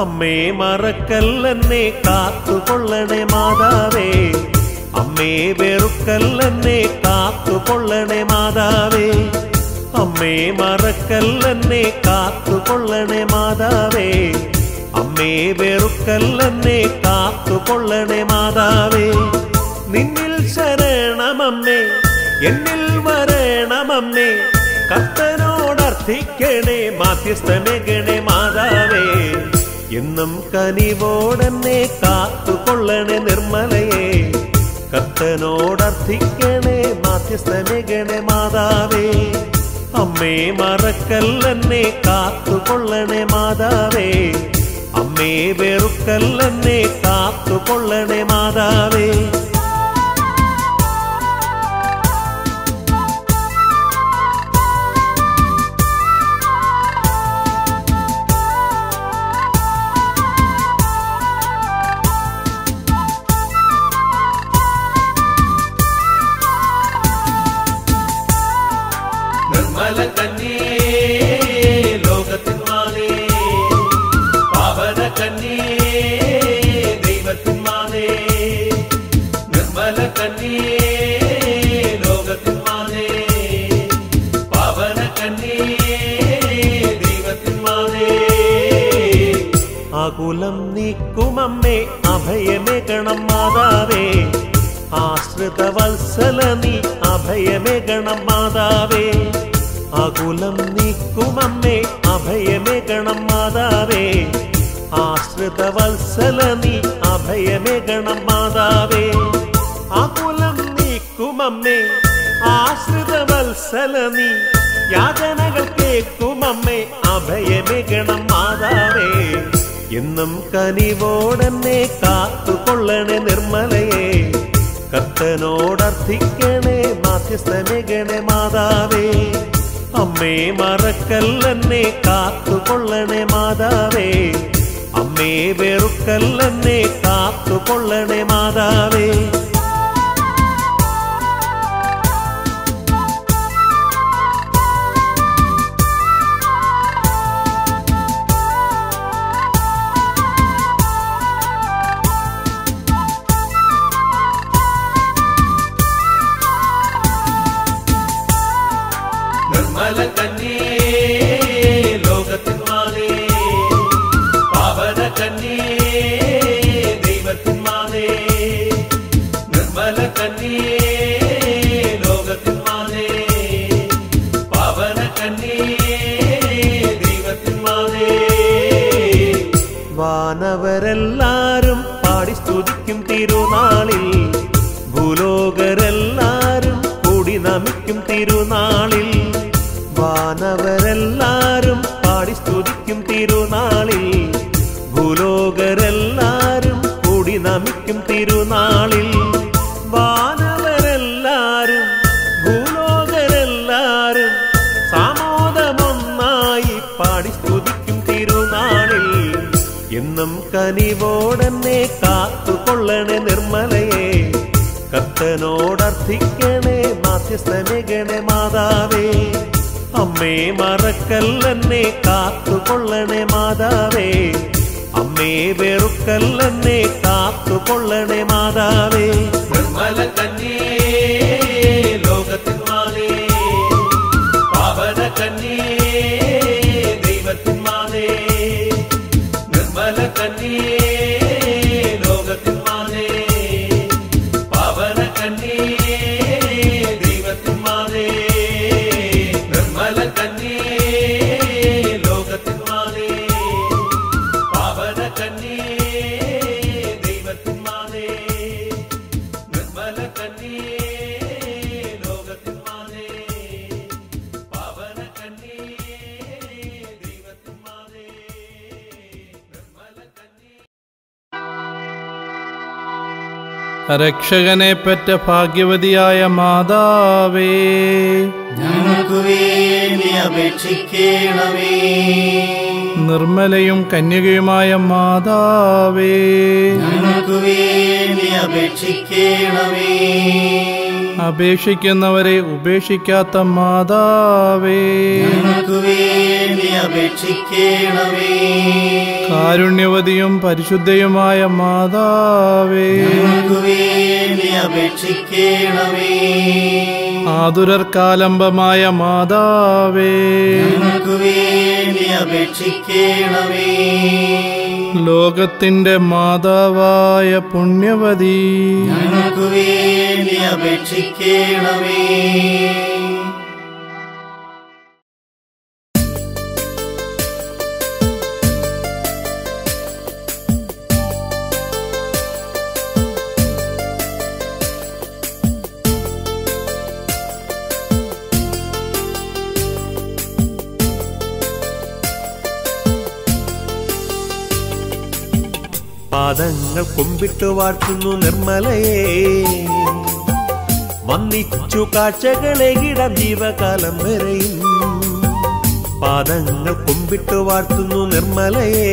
അമ്മേ മറക്കല്ലെന്നെ കാത്തുകൊള്ളണേ മാതാവേ, അമ്മേ വെറുക്കല്ലെന്നെ കാത്തുകൊള്ളണേ മാതാവേ, അമ്മേ മറക്കല്ലെന്നെ കാത്തുകൊള്ളണേ മാതാവേ, അമ്മേ വെറുക്കല്ലെന്നെ കാത്തുകൊള്ളണേ മാതാവേ. നിന്നിൽ ശരണമമ്മേ, എന്നിൽ വരണമമ്മേ, കർത്തനോടർത്ഥിക്കണേ മാധ്യസ്ഥമേകണേ മാതാവേ. എന്നും കനിവോടെന്നെ കാത്തുകൊള്ളണേ നിർമ്മലയെ, കർത്തനോടർത്ഥിക്കണേ മാധ്യസ്ഥമേകണേ മാതാവേ. അമ്മേ മറക്കല്ലെന്നെ കാത്തുകൊള്ളണേ മാതാവേ, അമ്മേ വെറുക്കല്ലെന്നെ കാത്തുകൊള്ളണേ മാതാവേ. ആകുലം നീക്കുമമ്മേ അഭയമേകണം മാതാവേ, ആശ്രിതവത്സല നീ അഭയമേകണം മാതാവേ. ആകുലം നീക്കുമമ്മേ അഭയമേകണം മാതാവേ, ആശ്രിതവത്സല നീ അഭയമേകണം മാതാവേ. ആകുലം നീക്കുമമ്മേ ആശ്രിതവത്സല നീ യാതനകൾ കേൾക്കുമമ്മേ അഭയമേകണം മാതാവേ. എന്നും കനിവോടെന്നെ കാത്തുകൊള്ളണേ നിർമ്മലയെ, കർത്തനോടർത്ഥിക്കണേ മാധ്യസ്ഥമേകണേ മാതാവേ. അമ്മേ മറക്കല്ലെന്നെ കാത്തുകൊള്ളണേ മാതാവേ, അമ്മേ വെറുക്കല്ലെന്നെ കാത്തുകൊള്ളണേ മാതാവേ. വാനവരെല്ലാരും പാടി സ്തുതിക്കും തിരുനാളിൽ, ഭൂലോകരെല്ലാരും കൂടി നമിക്കും തിരുനാളിൽ. വാനവരെല്ലാരും പാടി സ്തുതിക്കും തിരുനാളിൽ, ഭൂലോകരെല്ലാരും കൂടി നമിക്കും തിരുനാളിൽ. വാനവരെല്ലാരും ഭൂലോകരെല്ലാരും സാമോദമൊന്നായി പാടി സ്തുതിക്കും തിരുനാളിൽ. എന്നും കനിവോടെന്നെ കാത്തുകൊള്ളണേ നിർമ്മലയെ, കർത്തനോടർത്ഥിക്കണേ മാധ്യസ്ഥമേകണേ മാതാവേ. അമ്മേ മറക്കല്ലെന്നെ കാത്തുകൊള്ളണേ മാതാവേ, അമ്മേ വെറുക്കല്ലെന്നെ കാത്തുകൊള്ളണേ മാതാവേ. നിർമ്മല കന്യേ ലോകത്തിൻ മാതേ, പാവന കന്യേ ദൈവത്തിൻ മാതേ, നിർമ്മല കന്യേ ലോകത്തിൻ മാതേ, പാവന കന്യേ ദൈവത്തിൻ മാതേ, നിർമ്മല കന്യേ ലോകത്തിൻ മാതേ, പാവന കന്യേ ദൈവത്തിൻ മാതേ, നിർമ്മല കന്യേ ലോകത്തിൻ മാതേ, പാവന കന്യേ ദൈവത്തിൻ മാതേ, നിർമ്മല കന്യേ. രക്ഷകനെ പെറ്റ ഭാഗ്യവതിയായ മാതാവേ, ഞങ്ങൾക്ക് വേണ്ടി അപേക്ഷിക്കണമേ. നിർമ്മലയും കന്യകയുമായ മാതാവേ, ഞങ്ങൾക്ക് വേണ്ടി അപേക്ഷിക്കണമേ. അപേക്ഷിക്കുന്നവരെ ഉപേക്ഷിക്കാത്ത മാതാവേ, ഞങ്ങൾക്ക് വേണ്ടി അപേക്ഷിക്കണമേ. കാരുണ്യവതിയും പരിശുദ്ധയുമായ മാതാവേ, ഞങ്ങൾക്ക് വേണ്ടി അപേക്ഷിക്കണമേ. ആതുരർക്കാലംബമായ മാതാവേ, ഞങ്ങൾക്ക് വേണ്ടി അപേക്ഷിക്കണമേ. ലോകത്തിന്റെ മാതാവായ പുണ്യവതി, ഞങ്ങൾക്ക് വേണ്ടി അപേക്ഷിക്കണമേ. പാദങ്ങൾ കുമ്പിട്ടു വാഴ്ത്തുന്നു നിർമ്മലയെ, വന്നിച്ചു കാഴ്ചകളെകിടം ജീവകാലം വരെയും. പാദങ്ങൾ കുമ്പിട്ടു വാഴ്ത്തുന്നു നിർമ്മലയെ,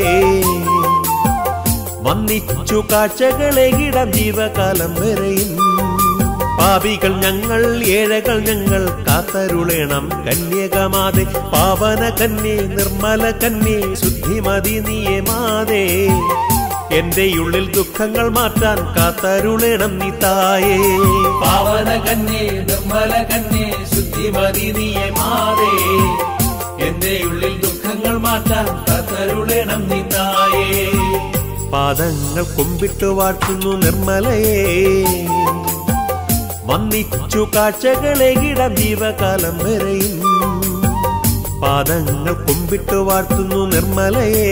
വന്നിച്ചു കാഴ്ചകളെകിടം ജീവകാലം വരെയും. പാപികൾ ഞങ്ങൾ, ഏഴകൾ ഞങ്ങൾ, കാത്തരുളേണം കന്യകമാതേ. പാവന കന്യേ, നിർമ്മല കന്യേ, ശുദ്ധിമതി നീയേ മാതേ. എന്റെ ഉള്ളിൽ ദുഃഖങ്ങൾ മാറ്റാൻ കാത്തരുളേണം നീ തായേ. പാവന കന്യേ, നിർമ്മല കന്യേ, ശുദ്ധിമതി നീയേ മാതേ. എന്റെ ഉള്ളിൽ ദുഃഖങ്ങൾ മാറ്റാൻ കാത്തരുളേണം നീ തായേ. പാദങ്ങൾ കുമ്പിട്ടു വാഴ്ത്തുന്നു നിർമ്മലയെ, വന്നിച്ചു കാഴ്ചകളെകിടം ജീവകാലം വരെയും. പാദങ്ങൾ കുമ്പിട്ടു വാഴ്ത്തുന്നു നിർമ്മലയെ,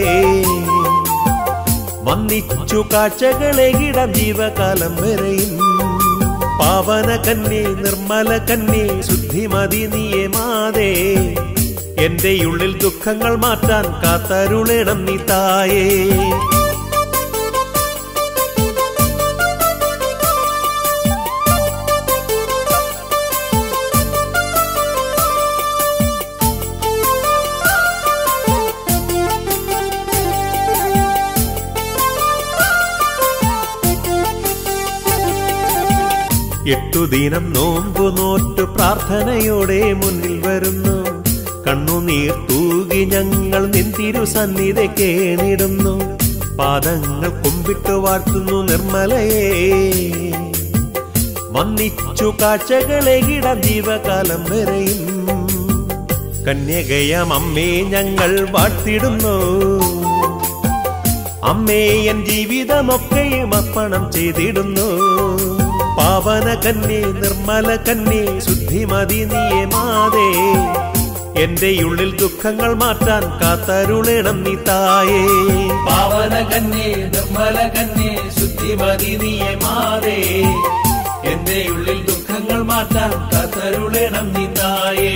വന്നിച്ചു കാഴ്ചകളെകിടം ജീവകാലം വരെയും. പാവന കന്യേ, നിർമ്മല കന്യേ, ശുദ്ധിമതി നീയേ മാതേ. എന്റെ ഉള്ളിൽ ദുഃഖങ്ങൾ മാറ്റാൻ കാത്തരുളേണം നീ തായേ. എട്ടുദിനം നോമ്പു നോറ്റു പ്രാർത്ഥനയോടെ മുന്നിൽ വരുന്നു. കണ്ണുനീർ തൂകി ഞങ്ങൾ നിൻ തിരുസന്നിധി കേണിടുന്നു. പാദങ്ങൾ കുമ്പിട്ടു വാഴ്ത്തുന്നു നിർമ്മലയെ, വന്നിച്ചു കാഴ്ചകളെകിടം ജീവകാലം വരെയും. കന്യകയാം അമ്മേ ഞങ്ങൾ വാഴ്ത്തിടുന്നു. അമ്മേ എൻ ജീവിതമൊക്കെയും അർപ്പണം ചെയ്തിടുന്നു. പാവന കന്യേ, നിർമ്മല കന്യേ, ശുദ്ധിമതി നീയേ മാതേ. എന്റെ ഉള്ളിൽ ദുഃഖങ്ങൾ മാറ്റാൻ കാത്തരുളേണം നീ തായേ. പാവന കന്യേ, നിർമ്മല കന്യേ, ശുദ്ധിമതി നീയേ മാതേ. എന്റെ ഉള്ളിൽ ദുഃഖങ്ങൾ മാറ്റാൻ കാത്തരുളേണം നീ തായേ.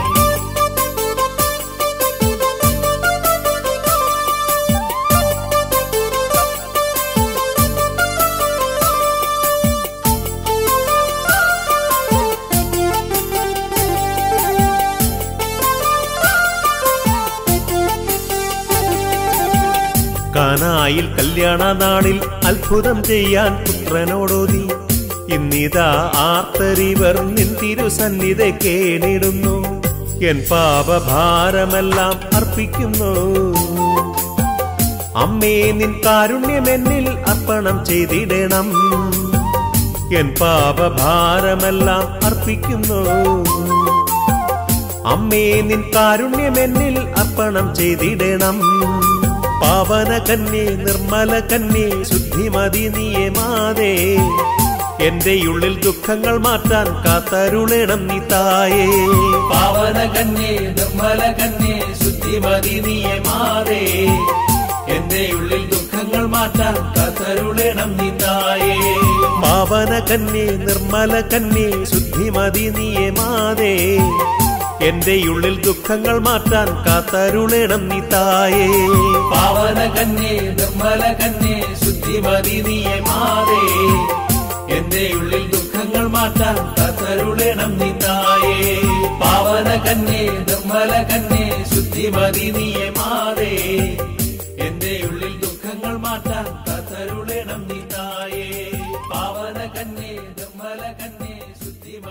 കാനായിൽ കല്യാണ നാളിൽ അത്ഭുതം ചെയ്യാൻ പുത്രനോടോതി. ഇന്നിതാ ആർത്തരിവർ നിൻ തിരുസന്നിധി കേണിടുന്നു. എൻ പാപഭാരമെല്ലാം അർപ്പിക്കുന്നു. അമ്മേ നിൻ കാരുണ്യമെന്നിൽ അർപ്പണം ചെയ്തിടണം. എൻ പാപഭാരമെല്ലാം അർപ്പിക്കുന്നു. അമ്മേ നിൻ കാരുണ്യമെന്നിൽ അർപ്പണം ചെയ്തിടണം. പാവന കന്യേ, നിർമ്മല കന്യേ, ശുദ്ധിമതി നീയേ മാതേ. എന്റെ ഉള്ളിൽ ദുഃഖങ്ങൾ മാറ്റാൻ കാത്തരുളേണം നീ തായേ. പാവന കന്യേ, നിർമ്മല കന്യേ, ശുദ്ധിമതി നീയേ മാതേ. എന്റെ ഉള്ളിൽ ദുഃഖങ്ങൾ മാറ്റാൻ കാത്തരുളേണം നീ തായേ. പാവന കന്യേ, നിർമ്മല കന്യേ, ശുദ്ധിമതി നീയേ മാതേ. എന്റെ ഉള്ളിൽ ദുഃഖങ്ങൾ മാറ്റാൻ കാത്തരുളേണം നീ തായേ. പാവന കന്യേ, നിർമ്മല കന്യേ, ശുദ്ധിമതി നീയേ മാതേ. എന്റെ ഉള്ളിൽ ദുഃഖങ്ങൾ മാറ്റാൻ കാത്തരുളേണം നീ തായേ. പാവന കന്യേ, നിർമ്മല കന്യേ, ശുദ്ധിമതി നീയേ മാതേ. എന്റെ ഉള്ളിൽ ദുഃഖങ്ങൾ മാറ്റാൻ കാത്തരുളേണം നീ തായേ. പാവന കന്യേ, നിർമ്മല കന്യേ, ശുദ്ധിമതി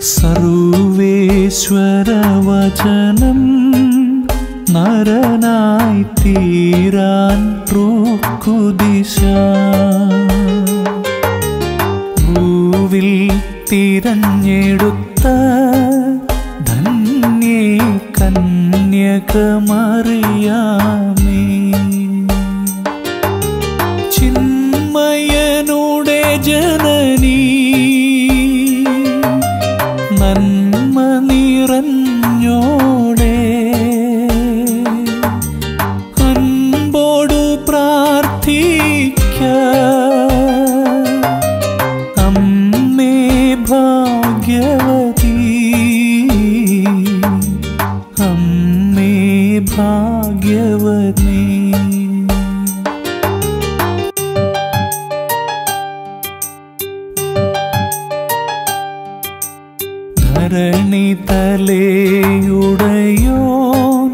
സർവേശ്വരവചനം നരനായി തീരാൻ ൃക്കുദിശ ഭൂവിൽ തിരഞ്ഞെടുത്ത ധന്യേ കന്യകമറിയാമേ ചിന്മയനുടെ ജനനീ നന്മ നിറഞ്ഞോടെ അൻപോടു പ്രാർത്ഥിക്ക അമ്മേ ഭാഗ്യവതി അമ്മേ ഭാഗ്യവതി ധരണിതലയുടയോൻ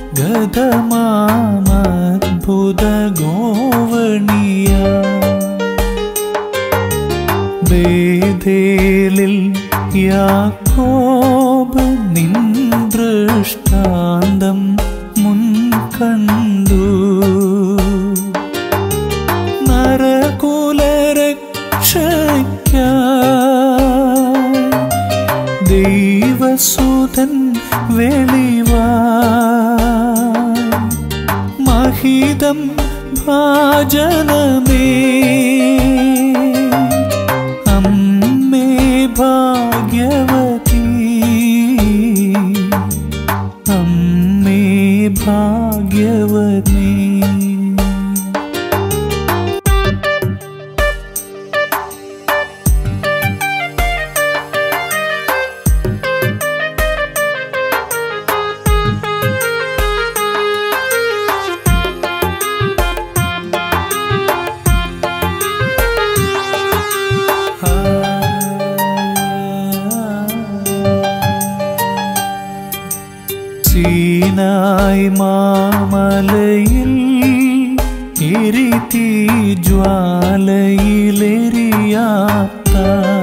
ഗതമാമദ്ഭുത ഗോവണിയ ബേഥേലിൽ യാക്കോബ് നിൻ ദൃഷ്ടാന്തം മുൻകണ്ടു നരകുലരക്ഷയ്ക്കായി ദൈവസുതൻ വെളിവായി മഹിതം ഭാജനമേ അമ്മേ ഭാഗ്യവതി അമ്മേ ഭാഗ്യവതി സീനായ് മാമലയിൽ എരിതീ ജ്വാലയിലെരിയാത്ത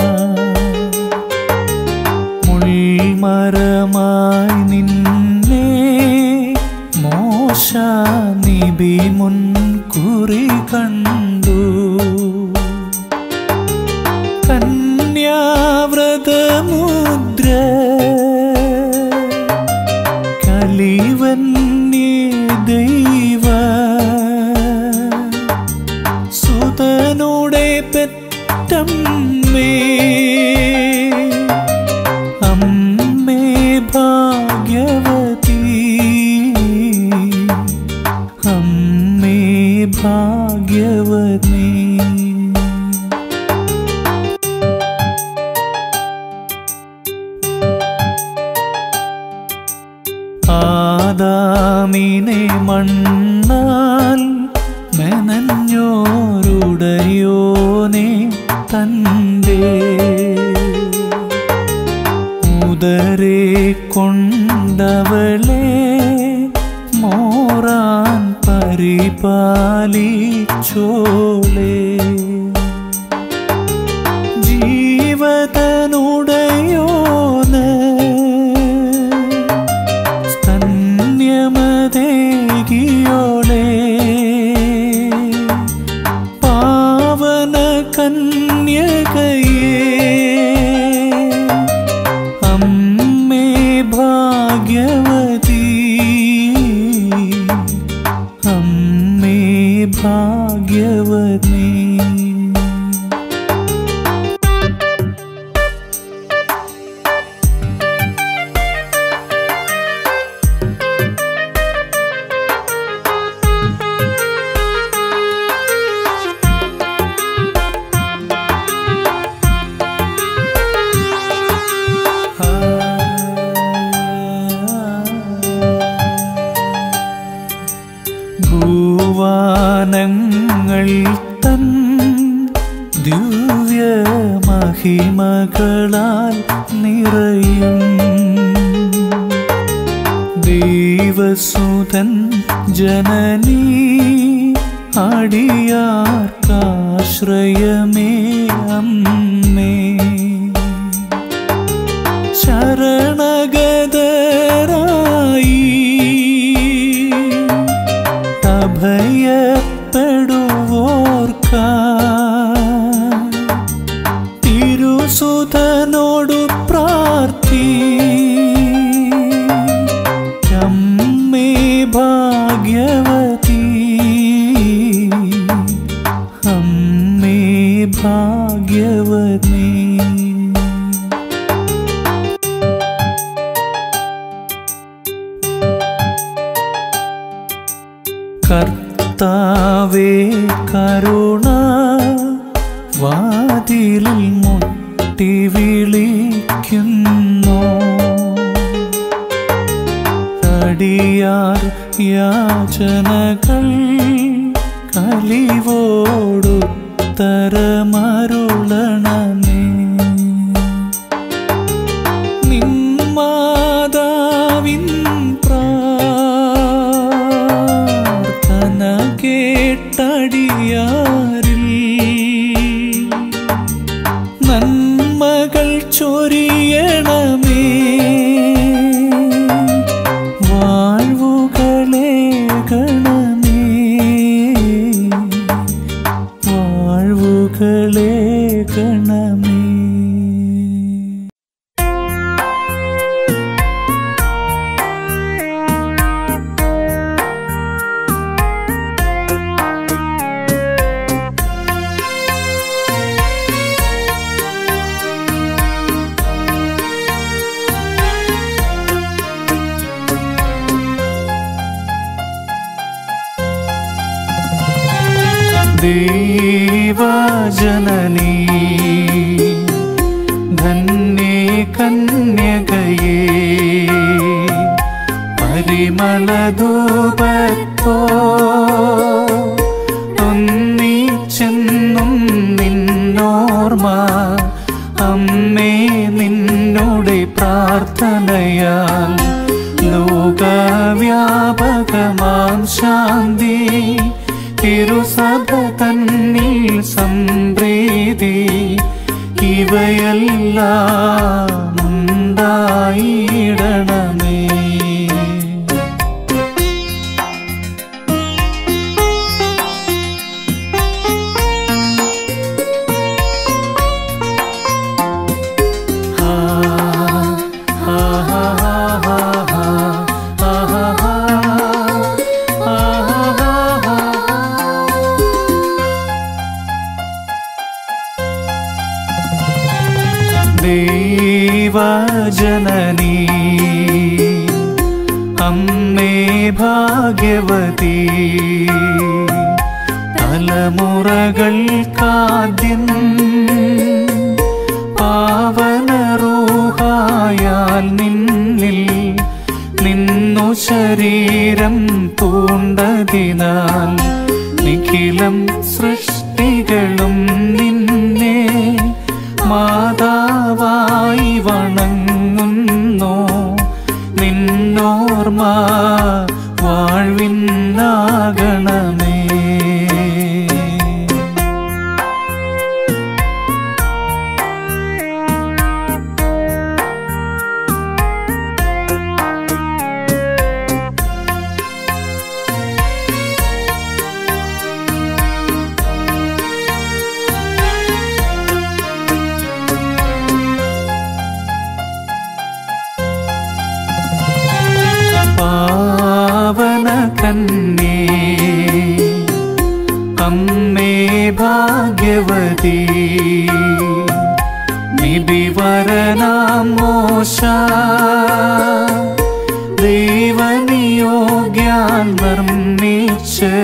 മുൾമരമായി നിന്നെ മോശ നിബി മുൻകുറി കണ്ടു കന്യാവ്രതമുദ്ര കലിവന്യേ ദൈവ സുതനുടെ പെറ്റമ്മേ അമ്മേ ഭാഗ്യവതി അമ്മേ ഭാഗ്യവതി ആദാമിനെ മണ്ണാൽ മെനഞ്ഞോരുടയോനെ തൻ്റെ ഉദരേ കൊണ്ടവളെ മോറാൻ പരിപാലിച്ചോളെ ജീവതനുടയോന് യോളെ പാവന കന്യകയേ അമ്മേ ഭാഗ്യവതി അമ്മേ ഭാഗ്യവതി ഭൂവാനങ്ങൾ തൻ ദിവ്യ മഹിമകളാൽ നിറയും ദൈവസുതൻ ജനനീ അടിയാർക്കാശ്രയമേ അമ്മേ ഭാഗ്യവനീ. കർത്താവേ കരുണ വാതിലിൽ മുട്ടി വിളിക്കുന്നു. അടിയാർ യാചനകൾ കലിവോടുത്തരമരുളണമേ. നിന്മാതാവിൻ പ്രാർത്ഥന കേട്ടടിയാരിൽ നന്മകൾ ചൊരിയണമേ. വാഴ്വുകളെ ഗണമേ, വാഴ്വുകളെ ഗണമേ. ദേവജനനീ ധന്യേ കന്യകയേ, പരിമളധൂപത്തോ ഒന്നിച്ചെന്നും നിന്നോർമ്മ. അമ്മേ നിന്നോടെ പ്രാർത്ഥനയാൽ ലോകവ്യാപകമാം ശാന്തി തിരുസഭ തന്നിൽ സംപ്രീതി ഇവയെല്ലാം ഉണ്ടായിടണമേ. ദേവജനനീ അമ്മേ ഭാഗ്യവതി, തലമുറകൾക്കാദ്യം പാവനറൂഹായാൽ നിന്നിൽ നിന്നു ശരീരം പൂണ്ടതിനാൽ നിഖിലം സൃഷ്ടികളും നിന്നെ മാതാവായി വണങ്ങുന്നു. നിന്നോർമ്മ വാഴ്വിന്നാകണമേ. പാവന കന്യേ അമ്മേ ഭാഗ്യവതി, നിബിവരനാം മോശ ദൈവനിയോഗ്യാൽ നിർമ്മിച്ച്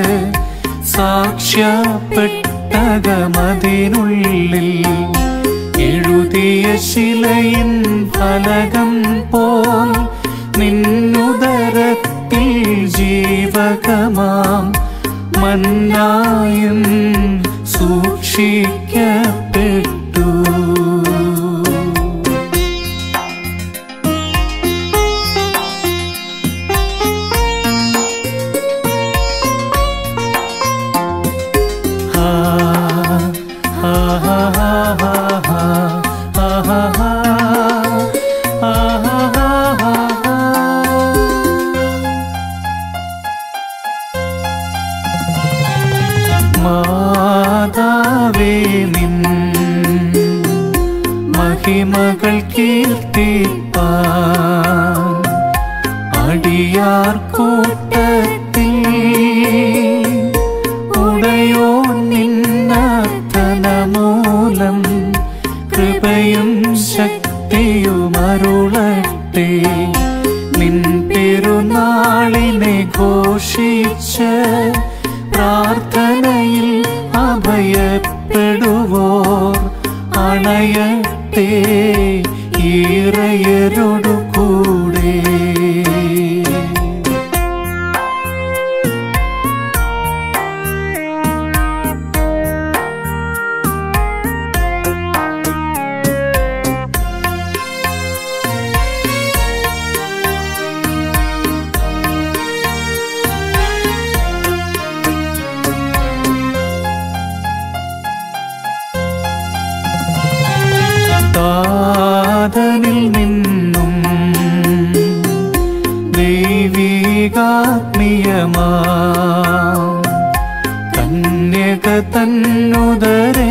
സാക്ഷ്യപ്പെട്ടകമതിനുള്ളിൽ എഴുതിയ ശിലയിൻ ഫലകം പോൽ നിന്നുദരത്തിൽ ജീവകമാം മന്നായും സൂക്ഷിക്കപ്പെട്ടു. മാതാവേ നിൻ മഹിമകൾ കീർത്തിപ്പാൻ അടിയാർ കൂട്ടത്തിൽ ഉടയോ നിന്നത്തനമോ മൂലം കൃപയും ശക്തിയുമരുളട്ടെ. നിൻ പെരുന്നാളിനെ ഘോഷിച്ച് പ്രാർത്ഥനയിൽ അഭയപ്പെടുവോർ അണയട്ടെ ഇറയരോടു കൂടെ. താതനിൽ നിന്നും ദൈവികാത്മീയമാ കന്യക തന്നുദരേ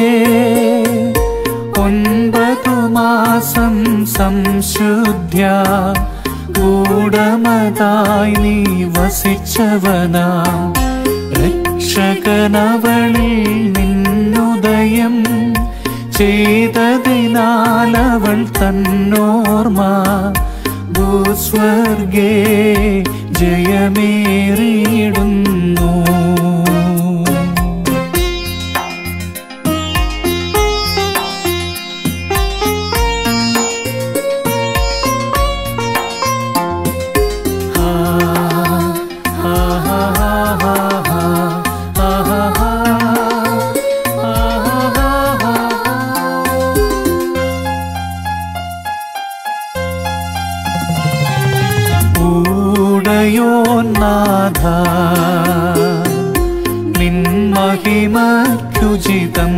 9 മാസം സംശുദ്ധ്യ ഗൂഢമതായി നീ വസിച്ചവനാ. രക്ഷകനവളിൽ നിന്നുദയം ചെയ്തതിനാലവൾ തന്നോർമ്മ ഭൂസ്വർഗേ ജയമേറിയിടുന്നു. ൂടയോന്നാഥ നിൻ മഹിമയ്ക്കുചിതം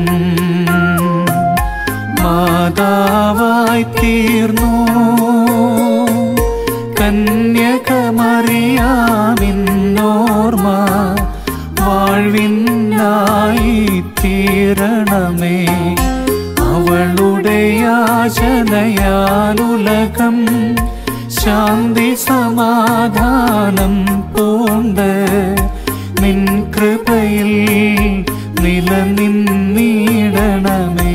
മാതാവായി തീർന്നു കന്യകമറിയാമിന്നോർമ്മ വാഴ്വിനായി തീരണമേ. അവളുടെ യാചനയാലുലകം ശാന്തി സമാധാനം പൂണ്ട് നിൻ കൃപയിൽ നിലനിന്നിടണമേ.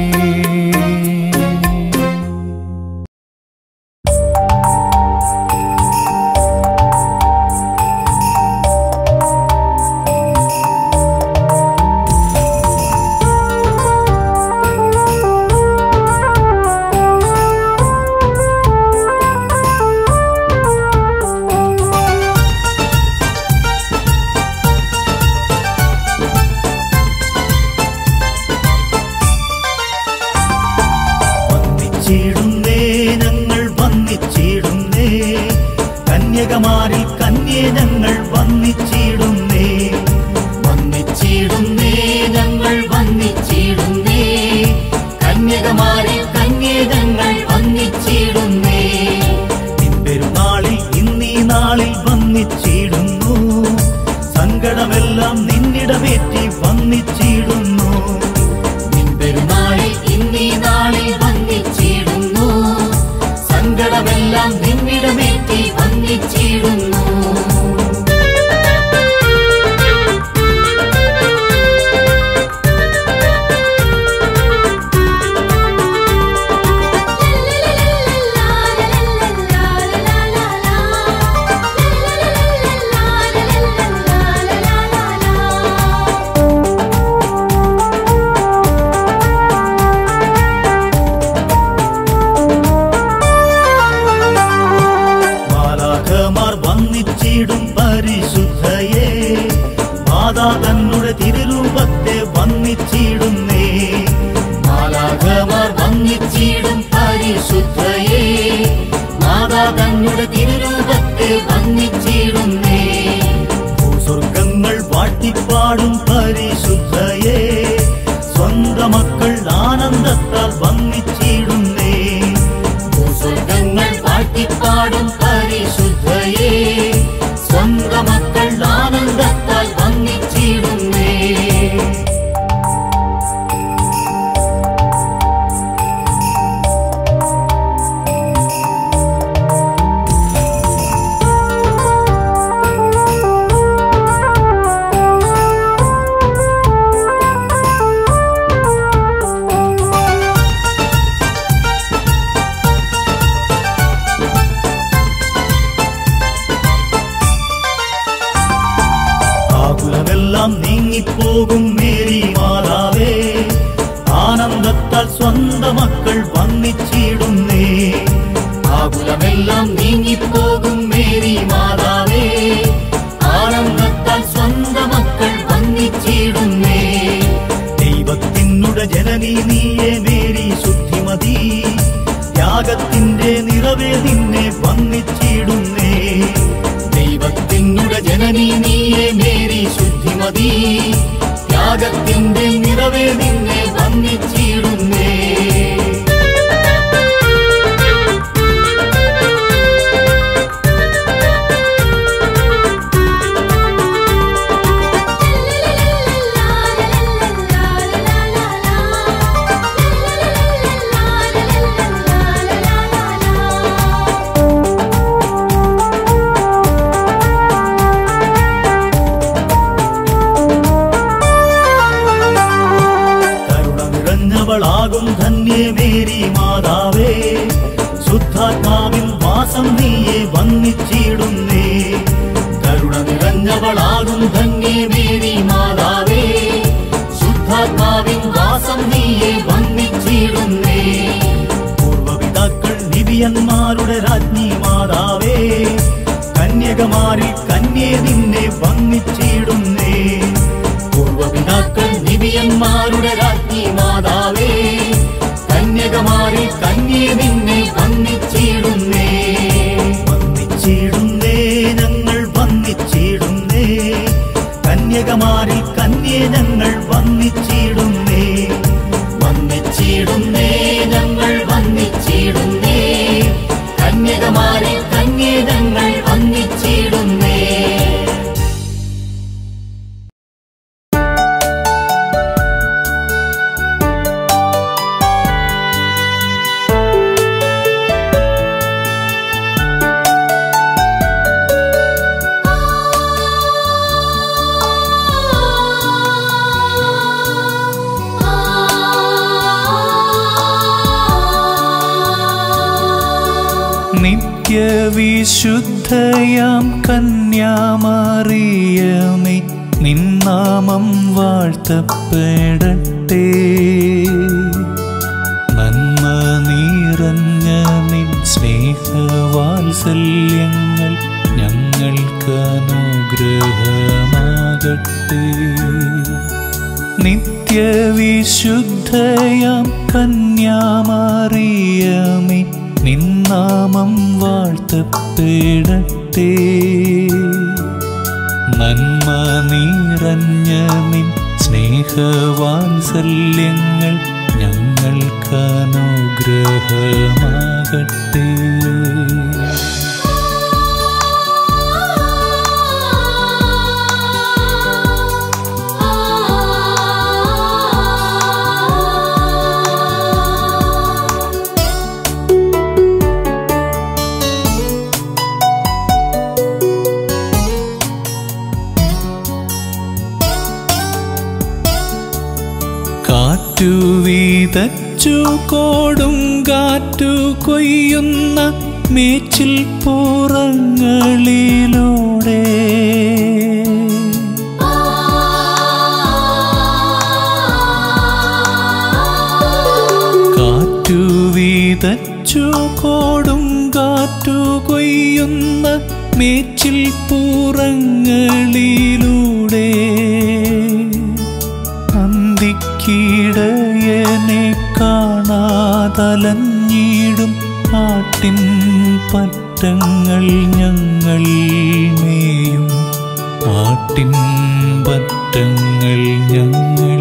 കന്യകമാരിൽ കന്യേ ഞങ്ങൾ വന്നിച്ചിടുന്നേ. വന്നിച്ചിടുന്നേ ഞങ്ങൾ വന്നിച്ചിടുന്നേ. കന്യകമാരിൽ കന്യേ ഞങ്ങൾ വന്നിച്ചിടുന്നേ. നിൻപെരുന്നാളിൽ ഇന്നീ നാളിൽ വന്നിച്ചിടുന്നു. സങ്കടമെല്ലാം നിന്നിടമേറ്റി വന്നിച്ചിടുന്നു. നിൻപെരുന്നാളിൽ ഇന്നീ നാളിൽ വന്നിച്ചിടുന്നു. സങ്കടമെല്ലാം നിന്നിടമേറ്റി വന്നിച്ചിടുന്നു. വന്നിച്ചിടും പരിശുദ്ധയെ മാതാ തന്നുടെ തിരുരൂപത്തെ വന്നിച്ചിടുന്നേ. മാലാഖമാർ വന്നിച്ചിടും പരിശുദ്ധയെ മാതാ തന്നുടെ തിരുരൂപത്തെ വന്നിച്ചിടുന്നേ. ഭൂസ്വർഗങ്ങൾ വാഴ്ത്തിപ്പാടും പരിശുദ്ധയെ സ്വന്തം മക്കൾ ആനന്ദത്താൽ വന്നിച്ചിടുന്നേ. ഭൂസ്വർഗങ്ങൾ വാഴ്ത്തിപ്പാടും പരിശുദ്ധയെ സ്വന്തം മക്കൾ ആനന്ദത്താൽ വന്നിച്ചിടുന്നേ. കാരണത്താൽ സ്വന്തം മക്കൾ വന്നിച്ചിടുന്നേ. ആകുലമെല്ലാം നീങ്ങിപ്പോകും മേരി മാതാവേ, ആനന്ദത്താൽ സ്വന്തം മക്കൾ വന്നിച്ചിടുന്നേ. ദൈവത്തിനുടെ ജനനി നീയെ മേരി ശുദ്ധിമതി, ത്യാഗത്തിന്റെ നിറവേ നിന്നെ വന്നിച്ചിടുന്നേ. ദൈവത്തിനുടെ ജനനി നീയെ മേരി ശുദ്ധിമതി, ത്യാഗത്തിന്റെ നിറവേ നിന്നെ വന്നിച്ചിടുന്നേ. ാകും ധന്യേ മേരി മാതാവേ, ശുദ്ധാത്മാവിൻ വാസം നീയെ വന്നിച്ചിടുന്നേ. കരുണ നിറഞ്ഞവളാകും ധന്യേ മേരി മാതാവേ, ശുദ്ധാത്മാവിൻ വാസം നീയെ വന്നിച്ചിടുന്നേ. പൂർവപിതാക്കൾ നിബിയന്മാരുടെ രാജ്ഞി മാതാവേ, കന്യകമാരിൽ കന്യേ നിന്നെ വന്നിച്ചിടുന്നേ. പൂർവപിതാക്കൾ നിബിയന്മാരുടെ രാജ്ഞി മാതാവേ, കന്യകമാരിൽ കന്യേ നിന്നെ വന്നിച്ചിടുന്നേ. വന്നിച്ചിടുന്നേ ഞങ്ങൾ വന്നിച്ചിടുന്നേ, കന്യകമാരിൽ കന്യേ ഞങ്ങൾ വന്നിച്ചിടുന്നേ. വന്നിച്ചിടുന്നേ ഞങ്ങൾ വന്നിച്ചിടുന്നേ, കന്യകമാരിൽ കന്യേ ഞങ്ങൾ വന്നിച്ചിടുന്നേ. നിത്യവിശുദ്ധയാം കന്യാമറിയമേ, നിന്നാമം വാഴ്ത്തപ്പെടട്ടെ. നന്മ നിറഞ്ഞ നിൻ സ്നേഹവാത്സല്യങ്ങൾ ഞങ്ങൾക്കനുഗ്രഹമാകട്ടെ. നിത്യവിശുദ്ധയാം കന്യാമറിയമേ, നിന്നാമം വാഴ്ത്തപ്പെടട്ടെ. നന്മ നിറഞ്ഞ നിൻ സ്നേഹവാത്സല്യങ്ങൾ ഞങ്ങൾക്കനുഗ്രഹമാകട്ടെ. കാറ്റു വീതച്ചു കൊടുങ്കാറ്റു കൊയ്യുന്ന മേച്ചിൽ പുറങ്ങളിലൂടെ കാറ്റു വീതച്ചു കൊടുങ്കാറ്റു കൊയ്യുന്ന മേച്ചിൽ പുറങ്ങളിലൂടെ അന്തിക്കിടയനെ കാണാതലഞ്ഞിടും ആട്ടിൻ പറ്റങ്ങൾ ഞങ്ങൾ മേയും ആട്ടിൻ പറ്റങ്ങൾ ഞങ്ങൾ.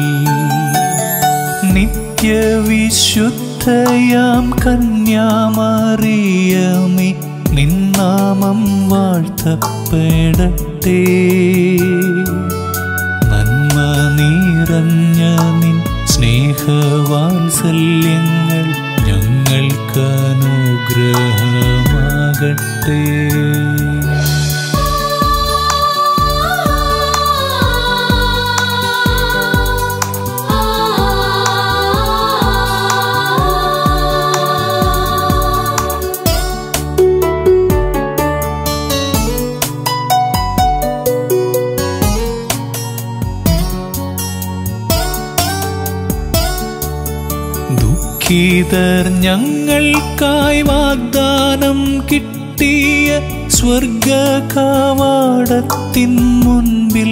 നിത്യവിശുദ്ധയാം കന്യാമറിയമേ, നിന്നാമം വാഴ്ത്തപ്പെടട്ടെ. നന്മ നിറഞ്ഞ നിൻ സ്നേഹവാത്സല്യങ്ങൾ ഞങ്ങൾക്കനുഗ്രഹമാകട്ടെ. ദുഃഖിതർ ഞങ്ങൾക്കായി വാഗ്ദാനം കിട്ടിയ സ്വർഗ കവാടത്തിൻ മുൻപിൽ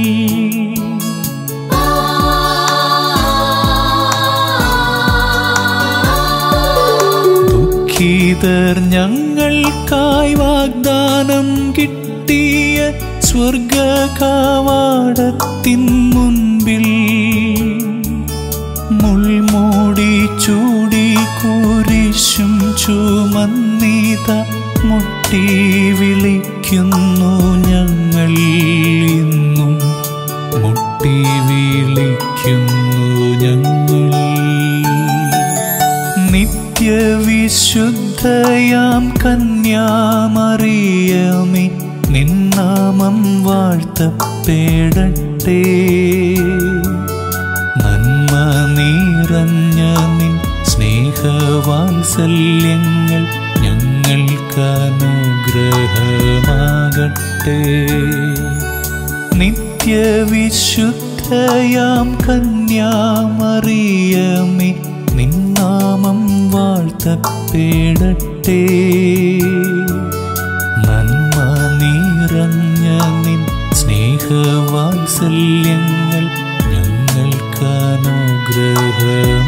ദുഃഖിതർ ഞങ്ങൾക്കായി വാഗ്ദാനം കിട്ടിയ സ്വർഗ കവാടത്തിൻ മുൻപിൽ മുൾമൂടി ചൂടി കുരിശും ചുമന്നിത മുട്ടി വിളിക്കുന്നു ഞങ്ങൾ ഇന്നും മുട്ടി വിളിക്കുന്നു ഞങ്ങൾ നിത്യവിശുദ്ധയാം കന്യാമറിയമേ നിന്നാമം വാഴ്ത്തപ്പെടട്ടെ നന്മ നിറഞ്ഞ നിൻ സ്നേഹവാത്സല്യങ്ങൾ ഞങ്ങൾക്കനുഗ്രഹമാകട്ടെ നിത്യവിശുദ്ധയാം കന്യാമറിയമേ നിന്നാമം വാഴ്ത്തപ്പെടട്ടെ നന്മ നിറഞ്ഞ നിൻ സ്നേഹവാത്സല്യങ്ങൾ ഞങ്ങൾക്കനുഗ്രഹം